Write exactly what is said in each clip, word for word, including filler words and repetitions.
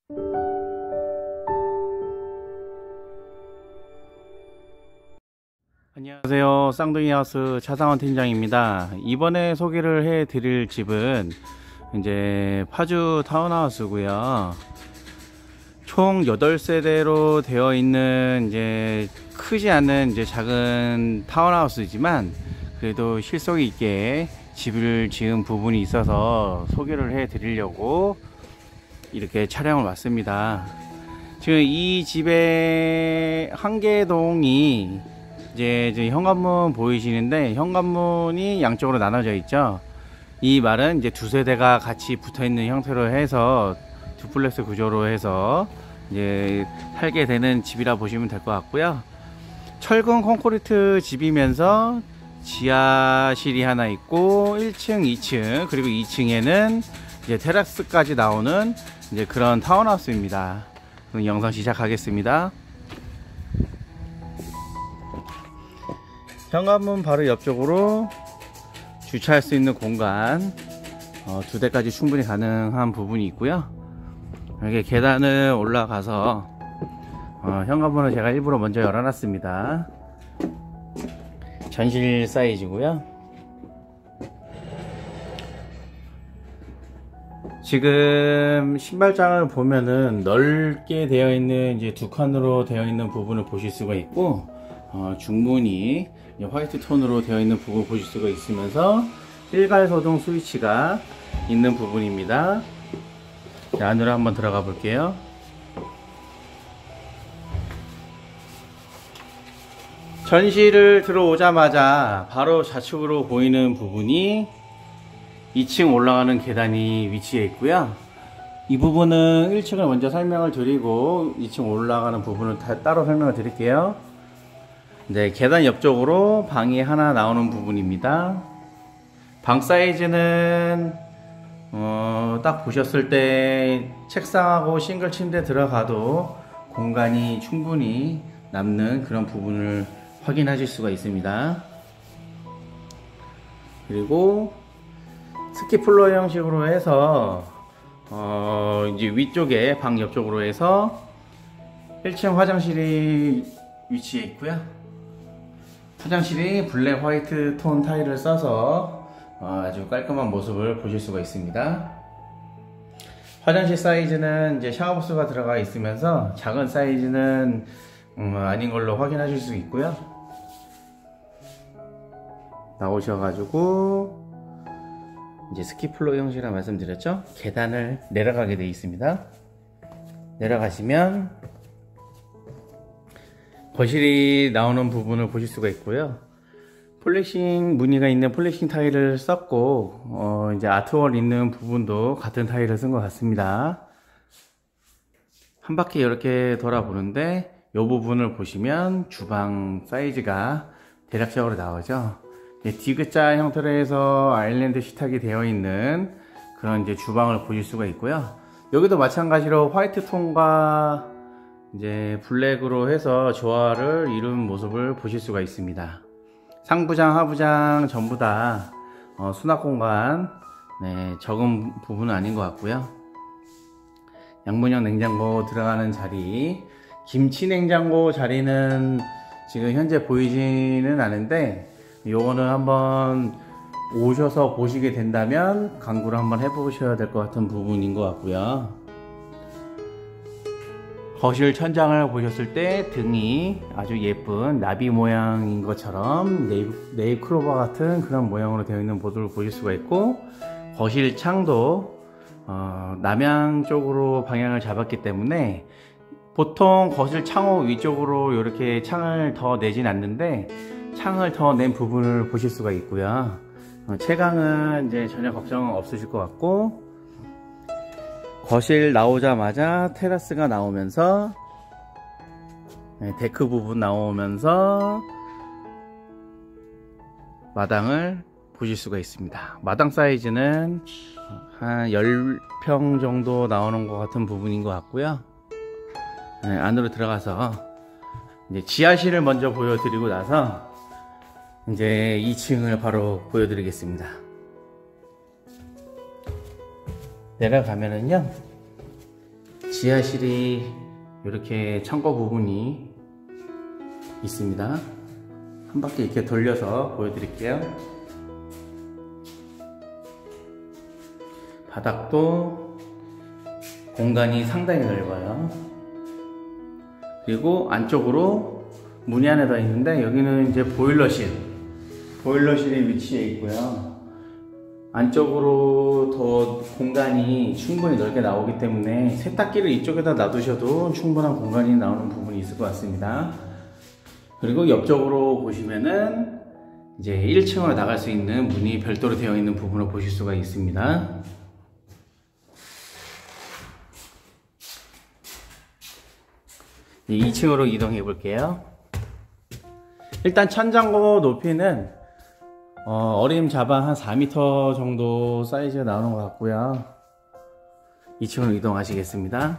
안녕하세요, 쌍둥이 하우스 차상원 팀장입니다. 이번에 소개를 해 드릴 집은 이제 파주 타운하우스고요. 총 여덟 세대로 되어 있는 이제 크지 않은 이제 작은 타운하우스지만 그래도 실속 있게 집을 지은 부분이 있어서 소개를 해 드리려고 이렇게 촬영을 왔습니다. 지금 이 집의 한계동이 이제, 이제 현관문 보이시는데, 현관문이 양쪽으로 나눠져 있죠. 이 말은 이제 두 세대가 같이 붙어 있는 형태로 해서 두플렉스 구조로 해서 이제 살게 되는 집이라 보시면 될 것 같고요. 철근 콘크리트 집이면서 지하실이 하나 있고 일 층, 이 층, 그리고 이 층에는 이제 테라스까지 나오는 이제 그런 타운하우스입니다. 그럼 영상 시작하겠습니다. 현관문 바로 옆쪽으로 주차할 수 있는 공간 어, 두 대까지 충분히 가능한 부분이 있고요. 이렇게 계단을 올라가서 어, 현관문을 제가 일부러 먼저 열어놨습니다. 전실 사이즈고요. 지금 신발장을 보면은 넓게 되어 있는 이제 두 칸으로 되어 있는 부분을 보실 수가 있고, 어, 중문이 화이트 톤으로 되어 있는 부분을 보실 수가 있으면서 일괄 소등 스위치가 있는 부분입니다. 안으로 한번 들어가 볼게요. 전실을 들어오자마자 바로 좌측으로 보이는 부분이 이 층 올라가는 계단이 위치해 있고요. 이 부분은 일 층을 먼저 설명을 드리고 이 층 올라가는 부분을 다 따로 설명을 드릴게요. 네, 계단 옆쪽으로 방이 하나 나오는 부분입니다. 방 사이즈는 어, 딱 보셨을 때 책상하고 싱글 침대 들어가도 공간이 충분히 남는 그런 부분을 확인하실 수가 있습니다. 그리고 스키플로어 형식으로 해서 어, 이제 위쪽에 방 옆쪽으로 해서 일 층 화장실이 위치해 있고요. 화장실이 블랙 화이트 톤 타일을 써서 어, 아주 깔끔한 모습을 보실 수가 있습니다. 화장실 사이즈는 이제 샤워부스가 들어가 있으면서 작은 사이즈는 음, 아닌 걸로 확인하실 수 있고요. 나오셔가지고 이제 스키플로어 형식이라 말씀드렸죠. 계단을 내려가게 되어 있습니다. 내려가시면 거실이 나오는 부분을 보실 수가 있고요. 폴리싱 무늬가 있는 폴리싱 타일을 썼고 어 이제 아트월 있는 부분도 같은 타일을 쓴 것 같습니다. 한 바퀴 이렇게 돌아보는데 이 부분을 보시면 주방 사이즈가 대략적으로 나오죠. 디귿자 형태로 해서 아일랜드 식탁이 되어 있는 그런 이제 주방을 보실 수가 있고요. 여기도 마찬가지로 화이트 톤과 이제 블랙으로 해서 조화를 이룬 모습을 보실 수가 있습니다. 상부장, 하부장 전부 다 어, 수납 공간 네, 적은 부분은 아닌 것 같고요. 양문형 냉장고 들어가는 자리, 김치 냉장고 자리는 지금 현재 보이지는 않은데 요거는 한번 오셔서 보시게 된다면 강구를 한번 해보셔야 될 것 같은 부분인 것 같고요. 거실 천장을 보셨을 때 등이 아주 예쁜 나비 모양인 것처럼 네잎, 네잎 클로버 같은 그런 모양으로 되어 있는 보드를 보실 수가 있고, 거실 창도 어, 남향 쪽으로 방향을 잡았기 때문에 보통 거실 창호 위쪽으로 이렇게 창을 더 내진 않는데 창을 더 낸 부분을 보실 수가 있고요. 어, 채광은 이제 전혀 걱정 없으실 것 같고, 거실 나오자마자 테라스가 나오면서 네, 데크 부분 나오면서 마당을 보실 수가 있습니다. 마당 사이즈는 한 십 평 정도 나오는 것 같은 부분인 것 같고요. 네, 안으로 들어가서 이제 지하실을 먼저 보여드리고 나서 이제 이 층을 바로 보여드리겠습니다. 내려가면은요, 지하실이 이렇게 창고 부분이 있습니다. 한 바퀴 이렇게 돌려서 보여드릴게요. 바닥도 공간이 상당히 넓어요. 그리고 안쪽으로 문이 하나 더 있는데, 여기는 이제 보일러실 보일러실이 위치해 있고요. 안쪽으로 더 공간이 충분히 넓게 나오기 때문에 세탁기를 이쪽에다 놔두셔도 충분한 공간이 나오는 부분이 있을 것 같습니다. 그리고 옆쪽으로 보시면은 이제 일 층으로 나갈 수 있는 문이 별도로 되어 있는 부분을 보실 수가 있습니다. 이 층으로 이동해 볼게요. 일단 천장고 높이는 어, 어림잡아 한 사 미터 정도 사이즈가 나오는 것 같고요. 이 층으로 이동하시겠습니다.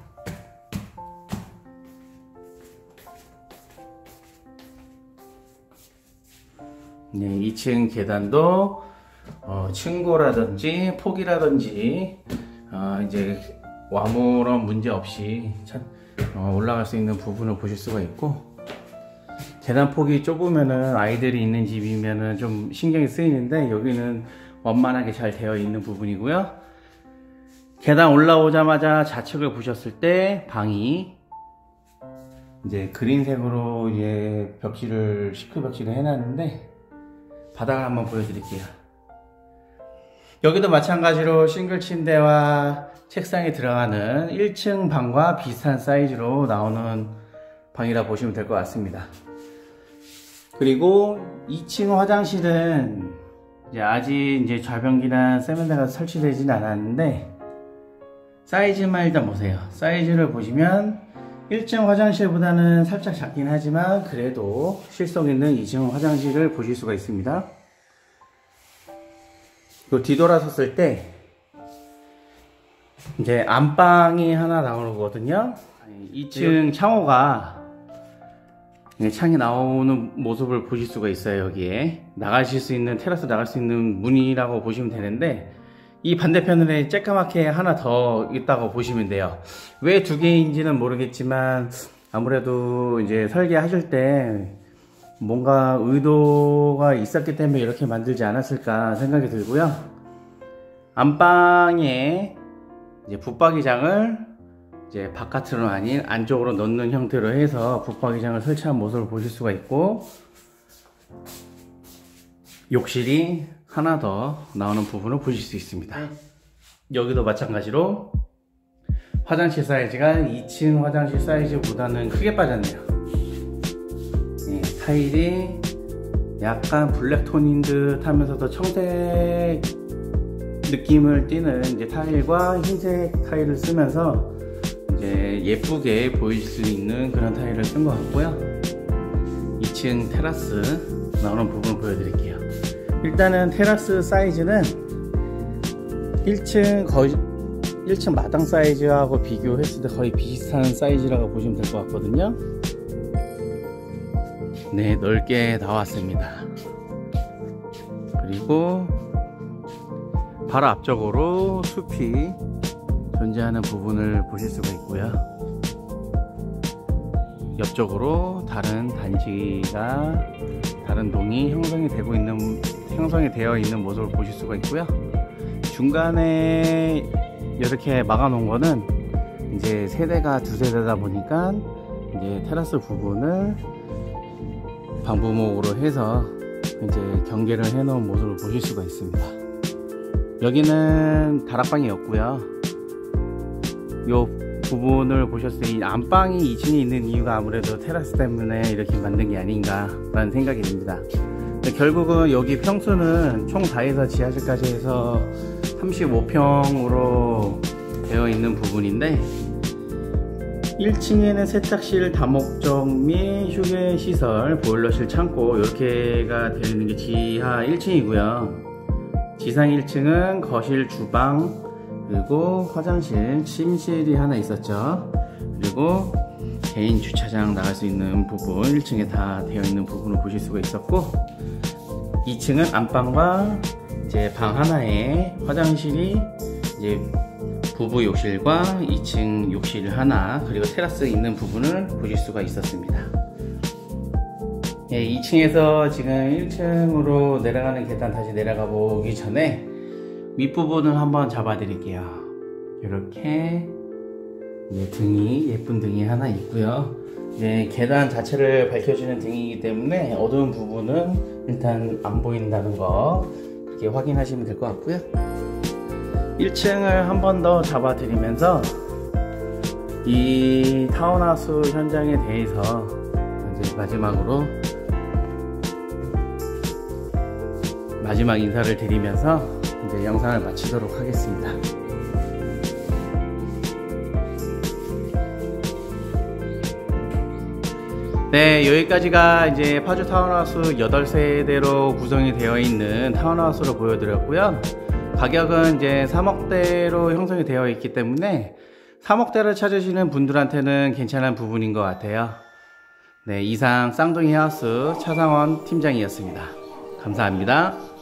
네, 이 층 계단도 어, 층고라든지 폭이라든지 어, 이제 아무런 문제 없이 참, 어, 올라갈 수 있는 부분을 보실 수가 있고, 계단 폭이 좁으면은 아이들이 있는 집이면은 좀 신경이 쓰이는데 여기는 원만하게 잘 되어 있는 부분이고요. 계단 올라오자마자 좌측을 보셨을 때 방이 이제 그린색으로 이제 벽지를 시크 벽지를 해놨는데, 바닥을 한번 보여드릴게요. 여기도 마찬가지로 싱글 침대와 책상이 들어가는 일 층 방과 비슷한 사이즈로 나오는 방이라 보시면 될 것 같습니다. 그리고 이 층 화장실은 이제 아직 이제 좌변기나 세면대가 설치되진 않았는데, 사이즈만 일단 보세요. 사이즈를 보시면 일 층 화장실보다는 살짝 작긴 하지만 그래도 실속 있는 이 층 화장실을 보실 수가 있습니다. 그리고 뒤돌아섰을 때 이제 안방이 하나 나오거든요. 이 층 창호가 창이 나오는 모습을 보실 수가 있어요. 여기에 나가실 수 있는, 테라스 나갈 수 있는 문이라고 보시면 되는데, 이 반대편에 쬐까맣게 하나 더 있다고 보시면 돼요. 왜 두 개인지는 모르겠지만 아무래도 이제 설계하실 때 뭔가 의도가 있었기 때문에 이렇게 만들지 않았을까 생각이 들고요. 안방에 이제 붙박이장을 이제 바깥으로 아닌 안쪽으로 넣는 형태로 해서 붙박이장을 설치한 모습을 보실 수가 있고, 욕실이 하나 더 나오는 부분을 보실 수 있습니다. 여기도 마찬가지로 화장실 사이즈가 이 층 화장실 사이즈보다는 크게 빠졌네요. 네, 타일이 약간 블랙톤인 듯 하면서도 청색 느낌을 띠는 이제 타일과 흰색 타일을 쓰면서 이제 예쁘게 보일 수 있는 그런 타일을 쓴 것 같고요. 이 층 테라스 나오는 부분을 보여드릴게요. 일단은 테라스 사이즈는 일 층 거의 일 층 마당 사이즈하고 비교했을 때 거의 비슷한 사이즈라고 보시면 될 것 같거든요. 네, 넓게 나왔습니다. 그리고 바로 앞쪽으로 숲이 존재하는 부분을 보실 수가 있고요. 옆쪽으로 다른 단지가, 다른 동이 형성이 되고 있는, 형성이 되어 있는 모습을 보실 수가 있고요. 중간에 이렇게 막아 놓은 거는 이제 세대가 두 세대다 보니까 이제 테라스 부분을 방부목으로 해서 이제 경계를 해 놓은 모습을 보실 수가 있습니다. 여기는 다락방이 없고요. 요 부분을 보셨을 때 이 안방이 이 층에 있는 이유가 아무래도 테라스 때문에 이렇게 만든 게 아닌가 라는 생각이 듭니다. 결국은 여기 평수는 총 다 해서 지하실까지 해서 삼십오 평으로 되어 있는 부분인데, 일 층에는 세탁실, 다목적 및 휴게시설, 보일러실, 창고 이렇게가 되어 있는 게 지하 일 층이고요. 지상 일 층은 거실, 주방, 그리고 화장실, 침실이 하나 있었죠. 그리고 개인 주차장 나갈 수 있는 부분 일 층에 다 되어 있는 부분을 보실 수가 있었고, 이 층은 안방과 이제 방 하나에 화장실이 이제 부부 욕실과 이 층 욕실 하나, 그리고 테라스 있는 부분을 보실 수가 있었습니다. 예, 이 층에서 지금 일 층으로 내려가는 계단 다시 내려가 보기 전에 윗부분을 한번 잡아 드릴게요. 이렇게 등이, 예쁜 등이 하나 있고요. 이제 계단 자체를 밝혀주는 등이기 때문에 어두운 부분은 일단 안 보인다는 거 그렇게 확인하시면 될 것 같고요. 일 층을 한 번 더 잡아 드리면서 이 타운하우스 현장에 대해서 이제 마지막으로 마지막 인사를 드리면서 이제 영상을 마치도록 하겠습니다. 네, 여기까지가 이제 파주 타운하우스 여덟 세대로 구성이 되어 있는 타운하우스로 보여드렸고요. 가격은 이제 삼억대로 형성이 되어 있기 때문에 삼억대를 찾으시는 분들한테는 괜찮은 부분인 것 같아요. 네, 이상 쌍둥이 하우스 차상원 팀장이었습니다. 감사합니다.